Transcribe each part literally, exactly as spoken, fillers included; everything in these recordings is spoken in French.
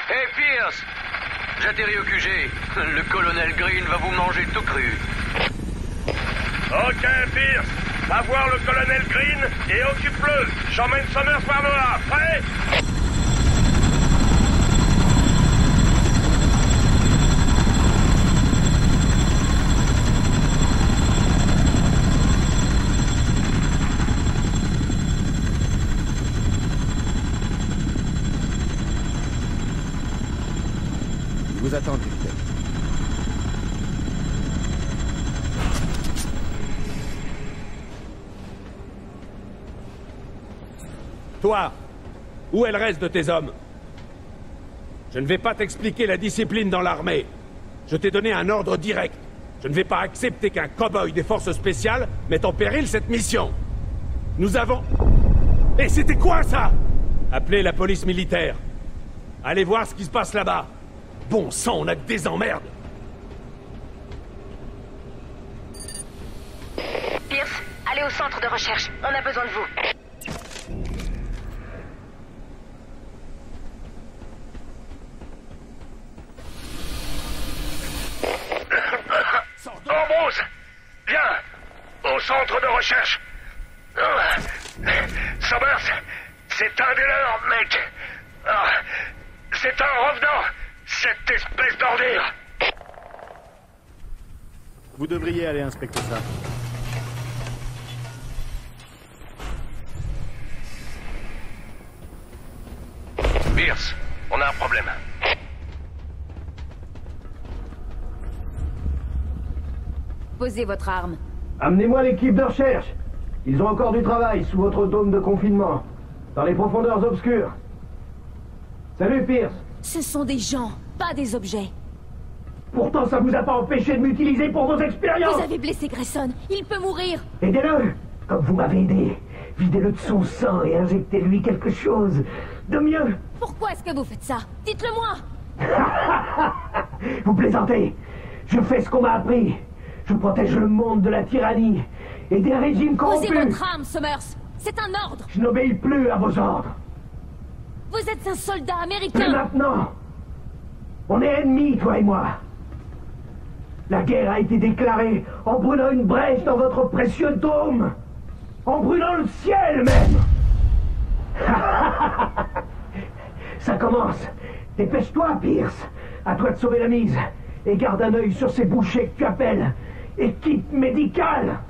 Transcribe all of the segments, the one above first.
Hey Pierce, j'atterris au Q G. Le colonel Green va vous manger tout cru. Ok, Pierce. Va voir le colonel Green et occupe-le. J'emmène Summers par là. Prêt? Je vous attends, capitaine. Toi, où est le reste de tes hommes? Je ne vais pas t'expliquer la discipline dans l'armée. Je t'ai donné un ordre direct. Je ne vais pas accepter qu'un cow-boy des forces spéciales mette en péril cette mission. Nous avons... Et c'était quoi ça? Appelez la police militaire. Allez voir ce qui se passe là-bas. Bon sang, on a que des emmerdes. Pierce, allez au centre de recherche. On a besoin de vous. Ambrose, viens au centre de recherche. Summers, c'est un des leurs, mec. C'est un revenant, cette espèce d'ordure. Vous devriez aller inspecter ça. Pierce, on a un problème. Posez votre arme. Amenez-moi l'équipe de recherche. Ils ont encore du travail sous votre dôme de confinement, dans les profondeurs obscures. Salut, Pierce. Ce sont des gens, pas des objets. Pourtant, ça vous a pas empêché de m'utiliser pour vos expériences. Vous avez blessé Grayson. Il peut mourir. Aidez-le, comme vous m'avez aidé. Videz-le de son sang et injectez-lui quelque chose de mieux. Pourquoi est-ce que vous faites ça? Dites-le-moi. Vous plaisantez. Je fais ce qu'on m'a appris. Je protège le monde de la tyrannie et des régimes corrompus. Posez votre arme, Summers. C'est un ordre. Je n'obéis plus à vos ordres. Vous êtes un soldat Plus américain. maintenant. On est ennemis, toi et moi. La guerre a été déclarée en brûlant une brèche dans votre précieux dôme. En brûlant le ciel, même. Ça commence. Dépêche-toi, Pierce. À toi de sauver la mise. Et garde un œil sur ces bouchers que tu appelles équipe médicale.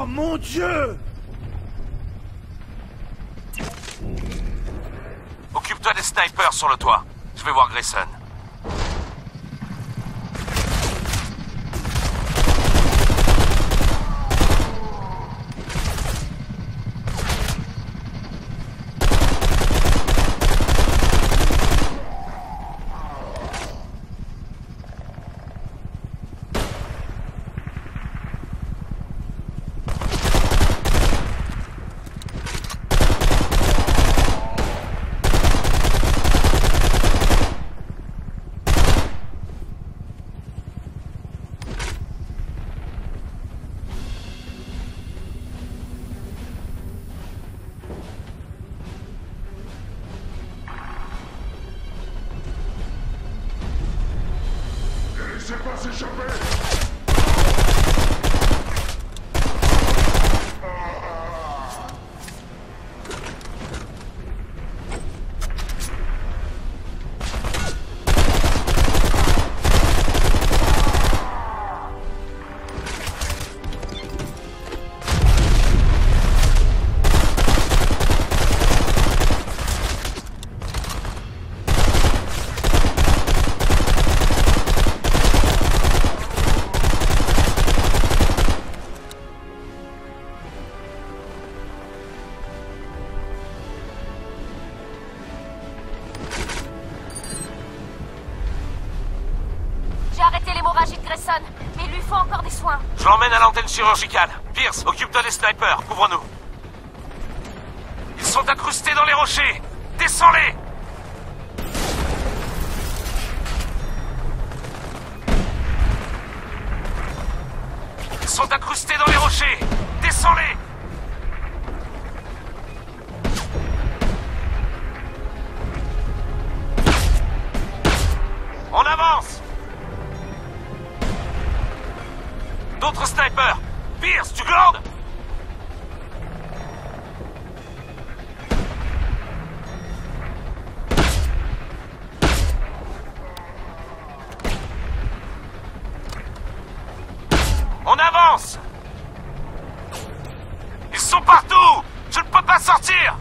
mon Dieu! Occupe-toi des snipers sur le toit. Je vais voir Grayson. Mais il lui faut encore des soins. Je l'emmène à l'antenne chirurgicale. Pierce, occupe-toi des snipers. Couvre-nous. Ils sont incrustés dans les rochers. Descends-les. Ils sont incrustés dans les rochers. Descends-les. On avance. D'autres snipers! Pierce, tu glandes! On avance! Ils sont partout! Je ne peux pas sortir!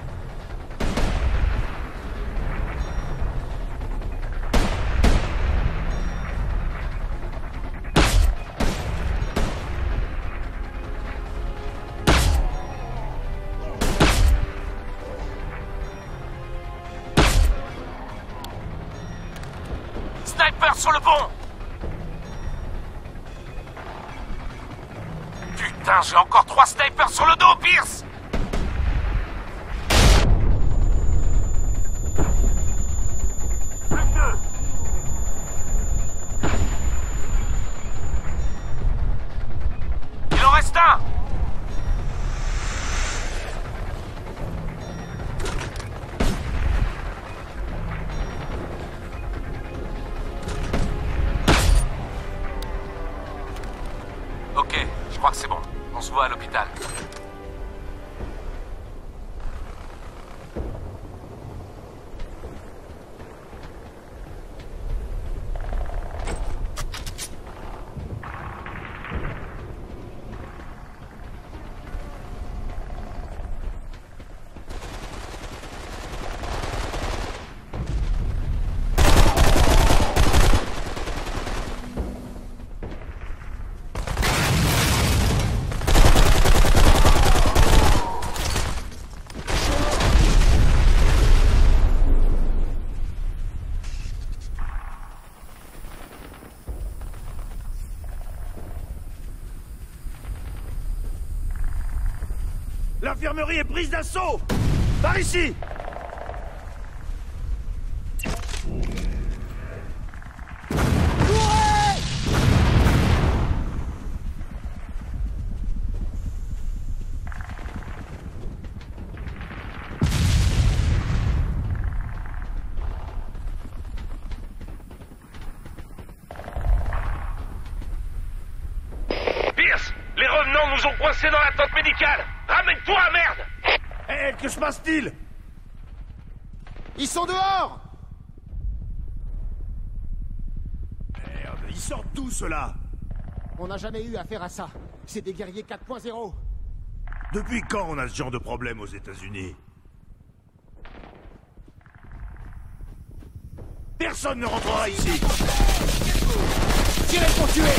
Sniper sur le pont! Putain, j'ai encore trois snipers sur le dos, Pierce! Plus que deux! Il en reste un! Ok, je crois que c'est bon. On se voit à l'hôpital. L'infirmerie est prise d'assaut! Par ici! Pierce, les revenants nous ont coincés dans la tente médicale! Ramène-toi, merde! Hé, hey, que se passe-t-il? Ils sont dehors! Merde, ils sortent d'où, ceux-là? On n'a jamais eu affaire à ça. C'est des guerriers quatre point zéro. Depuis quand on a ce genre de problème aux États-Unis? Personne ne rentrera ici. Tirez pour tuer.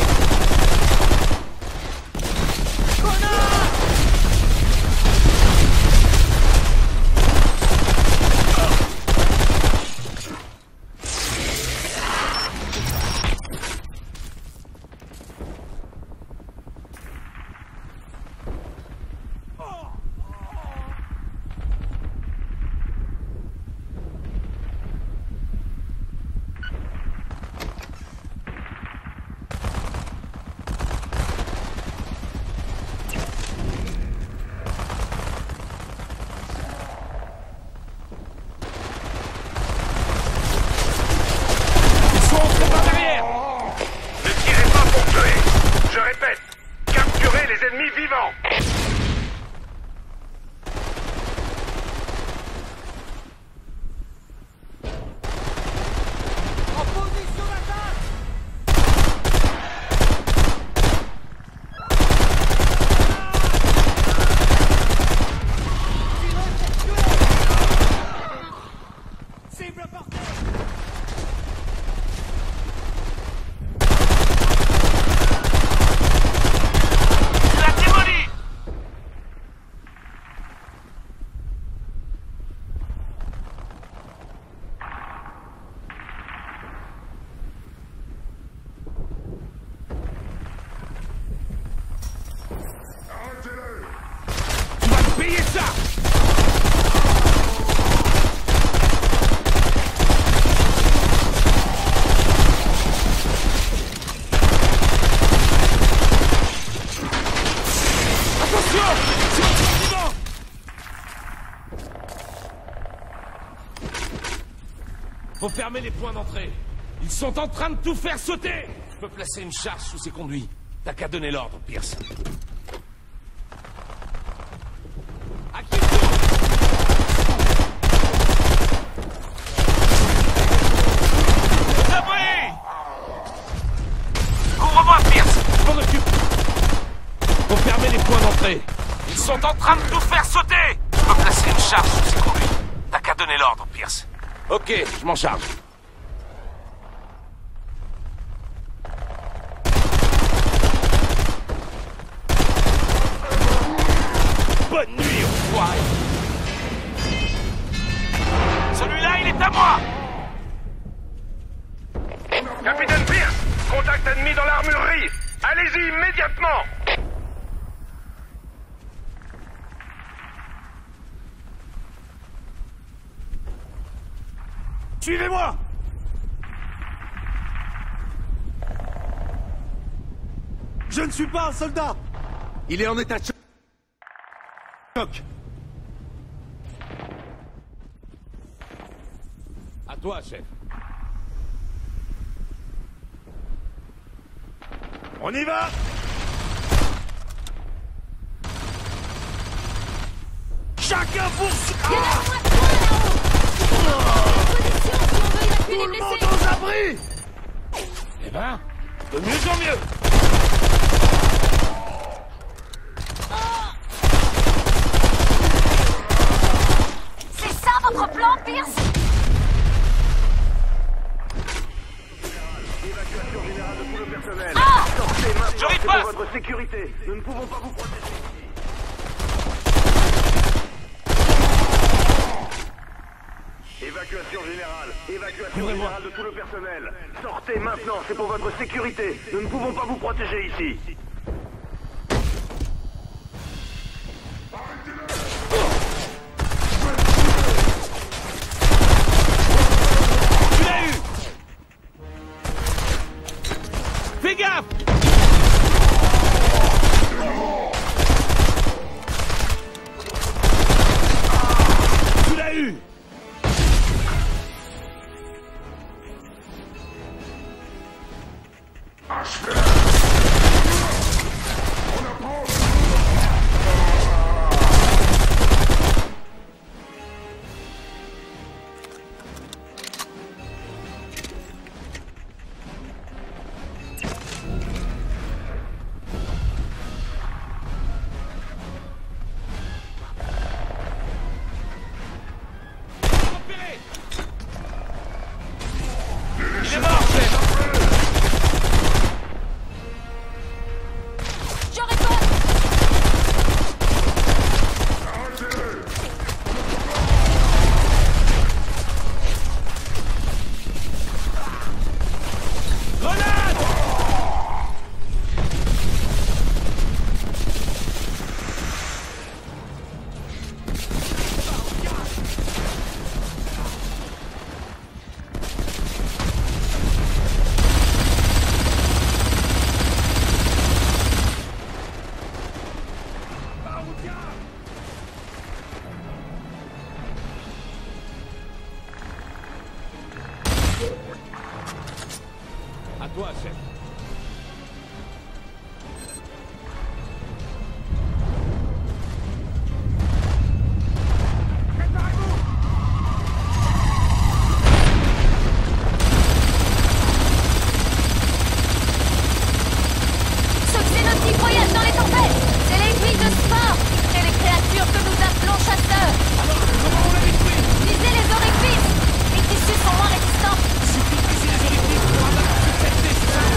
Faut fermer les points d'entrée. Ils sont en train de tout faire sauter. Je peux placer une charge sous ces conduits. T'as qu'à donner l'ordre, Pierce. À qui tourne? Abri! Couvre-moi, Pierce. Je m'en occupe. Faut fermer les points d'entrée. Ils sont en train de tout faire sauter. Je peux placer une charge sous ces conduits. T'as qu'à donner l'ordre, Pierce. Ok, je m'en charge. Bonne nuit, enfoiré. Celui-là, il est à moi. Capitaine Pierce, contact ennemi dans l'armurerie. Allez-y immédiatement. Suivez-moi! Je ne suis pas un soldat! Il est en état de choc. À toi, chef. On y va! Chacun pour soi! Tout le monde aux abris! Eh ben, de mieux en mieux. C'est ça votre plan, Pierce? Évacuation générale de tout le personnel. Ah! Sortez maintenant, Je c'est riposte. pour votre sécurité. Nous ne pouvons pas vous protéger. Évacuation générale. Évacuation générale de tout le personnel. Sortez maintenant, c'est pour votre sécurité. Nous ne pouvons pas vous protéger ici. Tu l'as eu. Fais gaffe. Tu l'as eu. Ennemi de sport qui crée les créatures que nous appelons chasseurs. Alors, comment on la détruit? Visez les orifices. Les tissus sont moins résistants. Il suffit de viser les orifices pour abattre cette saleté, c'est ça?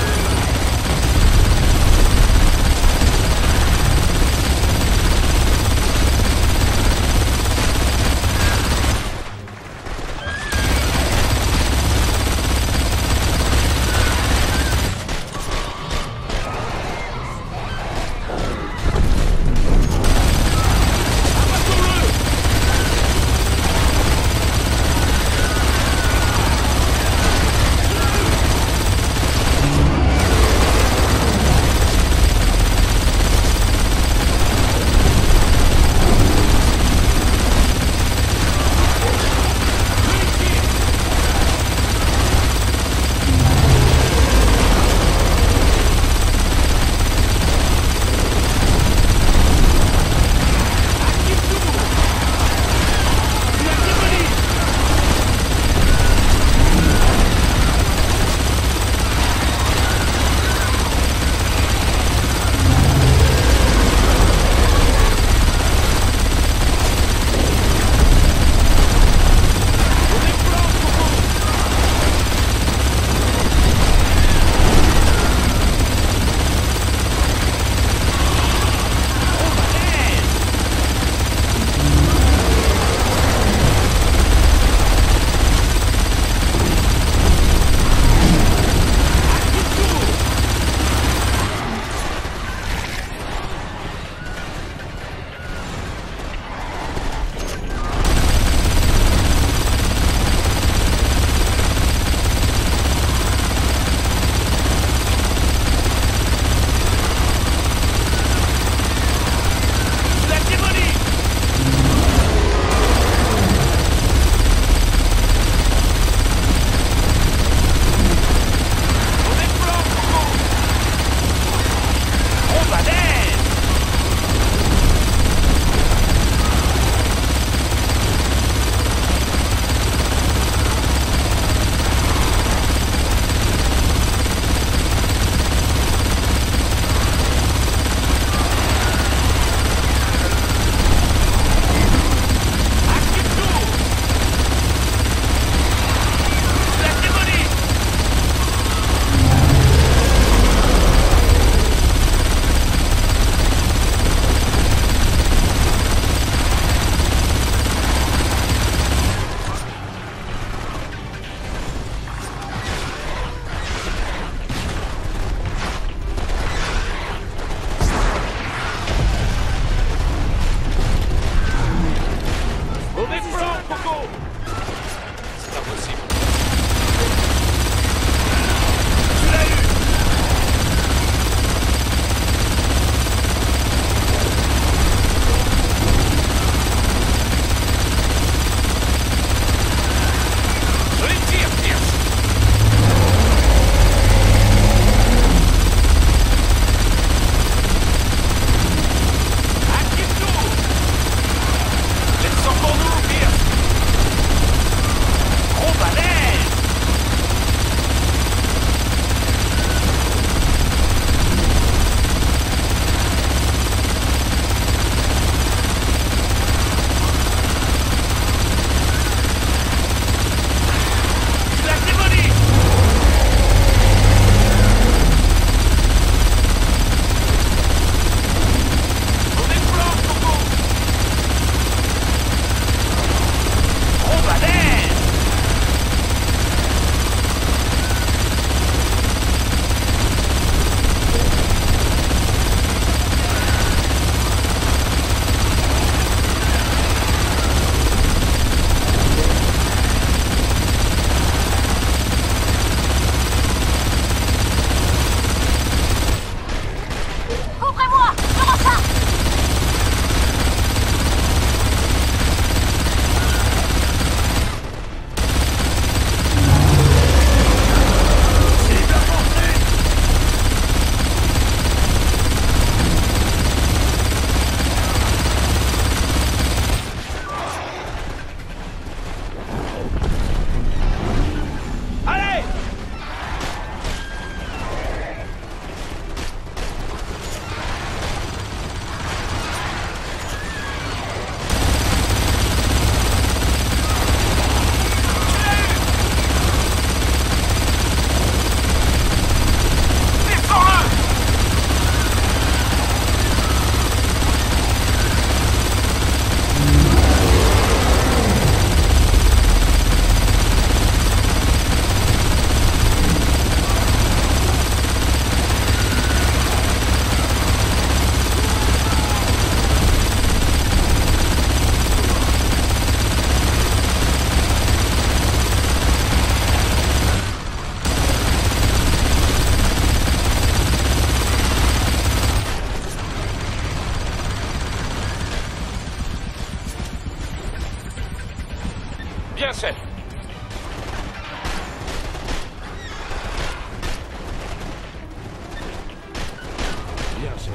chef.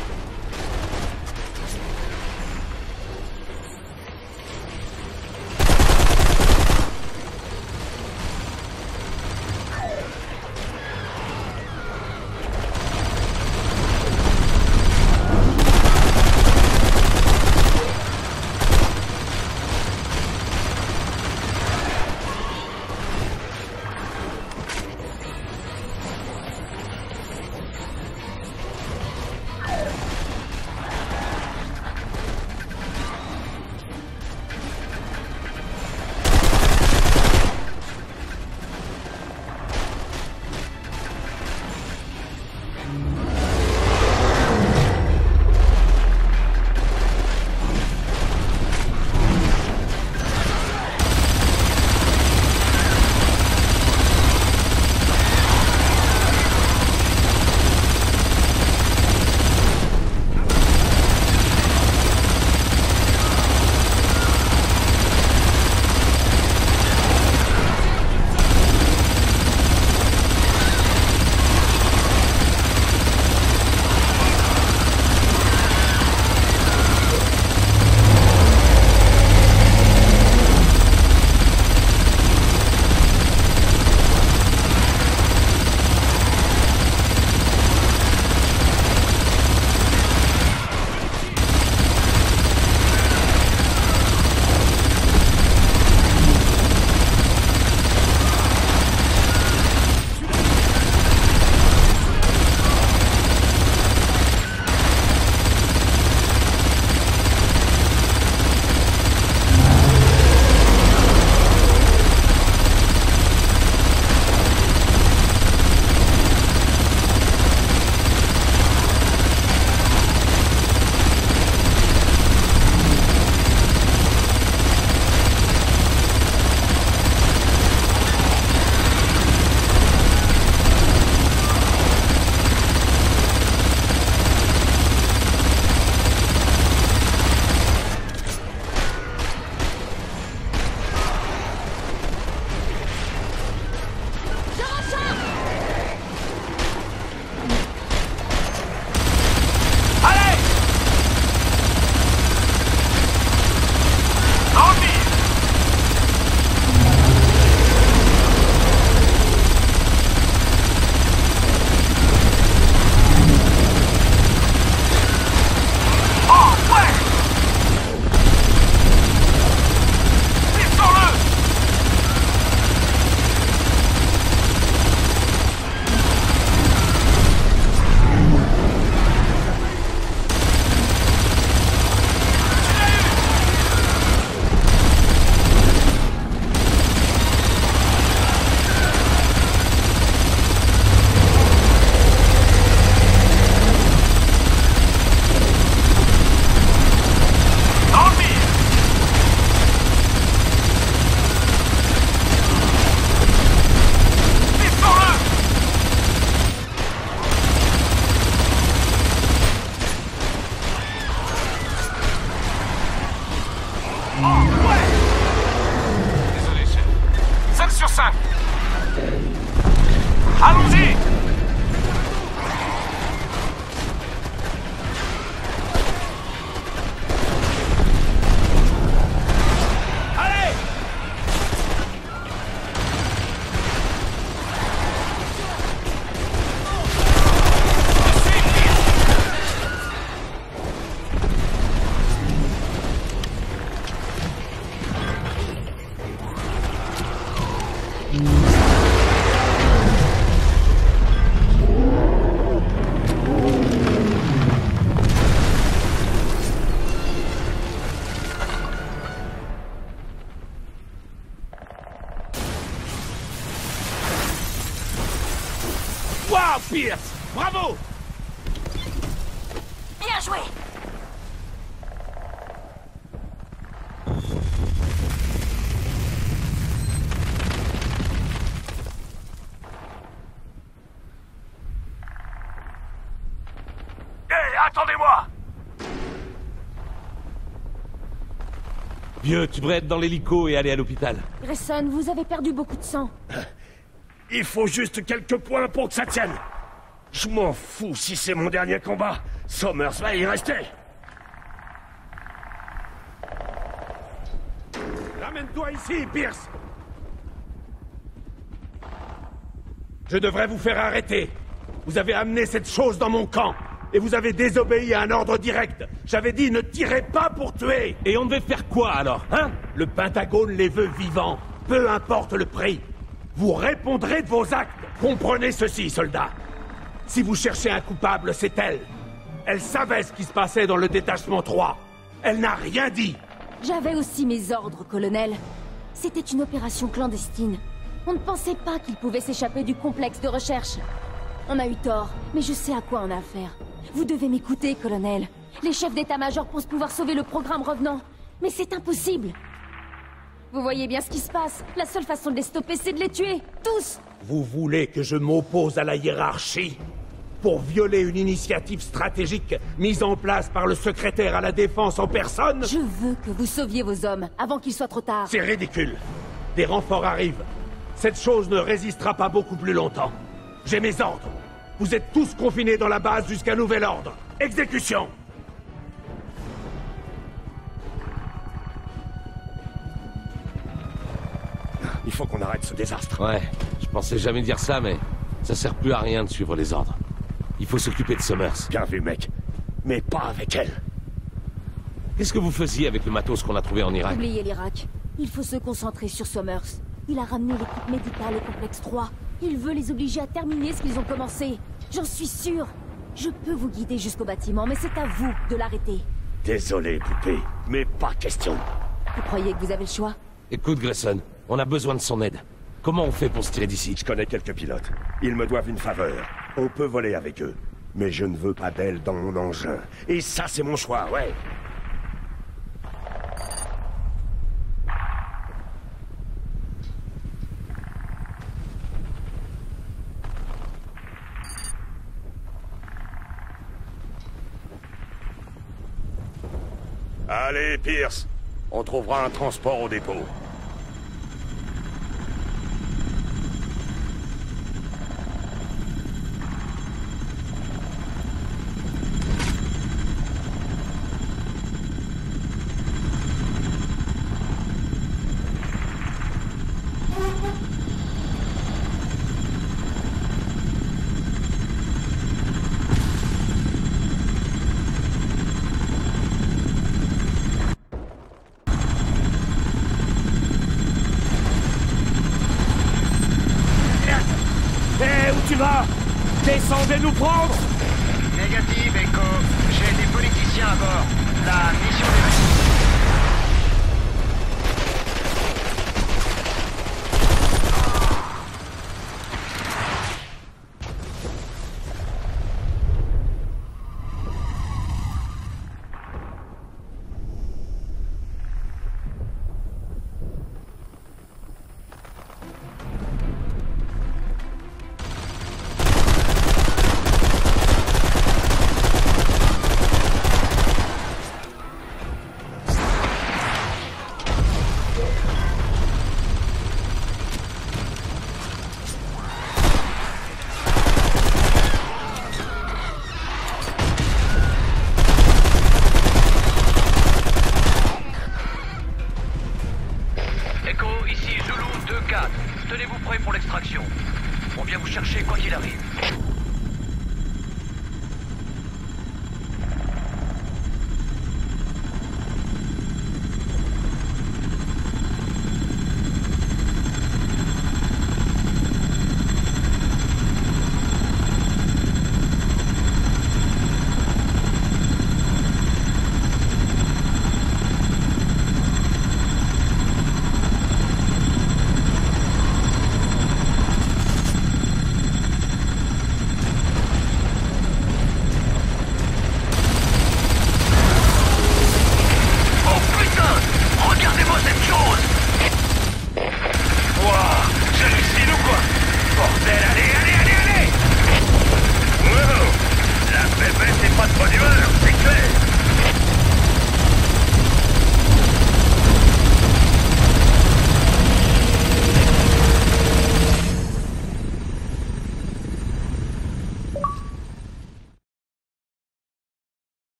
Allons-y! Allez! Wow, Pierce! Bravo! Bien joué! Hé, attendez-moi! Vieux, tu devrais être dans l'hélico et aller à l'hôpital. Grayson, vous avez perdu beaucoup de sang. Il faut juste quelques points pour que ça tienne. Je m'en fous si c'est mon dernier combat. Summers va y rester. Ramène-toi ici, Pierce. Je devrais vous faire arrêter. Vous avez amené cette chose dans mon camp. Et vous avez désobéi à un ordre direct. J'avais dit ne tirez pas pour tuer. Et on devait faire quoi alors, hein? Le Pentagone les veut vivants. Peu importe le prix. Vous répondrez de vos actes. Comprenez ceci, soldats. Si vous cherchez un coupable, c'est elle. Elle savait ce qui se passait dans le détachement trois. Elle n'a rien dit. J'avais aussi mes ordres, colonel. C'était une opération clandestine. On ne pensait pas qu'il pouvait s'échapper du complexe de recherche. On a eu tort, mais je sais à quoi on a affaire. Vous devez m'écouter, colonel. Les chefs d'état-major pensent pouvoir sauver le programme Revenant. Mais c'est impossible. Vous voyez bien ce qui se passe. La seule façon de les stopper, c'est de les tuer. Tous. Vous voulez que je m'oppose à la hiérarchie pour violer une initiative stratégique mise en place par le secrétaire à la défense en personne? Je veux que vous sauviez vos hommes avant qu'il soit trop tard. C'est ridicule. Des renforts arrivent. Cette chose ne résistera pas beaucoup plus longtemps. J'ai mes ordres. Vous êtes tous confinés dans la base jusqu'à nouvel ordre. Exécution! Il faut qu'on arrête ce désastre. Ouais, je pensais jamais dire ça, mais ça sert plus à rien de suivre les ordres. Il faut s'occuper de Summers. Bien vu, mec. Mais pas avec elle. Qu'est-ce que vous faisiez avec le matos qu'on a trouvé en Irak? Oubliez l'Irak. Il faut se concentrer sur Summers. Il a ramené l'équipe médicale au complexe trois. Il veut les obliger à terminer ce qu'ils ont commencé. J'en suis sûr. Je peux vous guider jusqu'au bâtiment, mais c'est à vous de l'arrêter. Désolé, poupée, mais pas question. Vous croyez que vous avez le choix? Écoute, Grayson, on a besoin de son aide. Comment on fait pour se tirer d'ici? Je connais quelques pilotes. Ils me doivent une faveur. On peut voler avec eux. Mais je ne veux pas d'elle dans mon engin. Et ça, c'est mon choix, ouais. Allez, Pierce. On trouvera un transport au dépôt. Descendez nous prendre! Négative, Echo. J'ai des politiciens à bord. La mission est... Tenez-vous prêts pour l'extraction. On vient vous chercher quoi qu'il arrive. Pas de bonne humeur.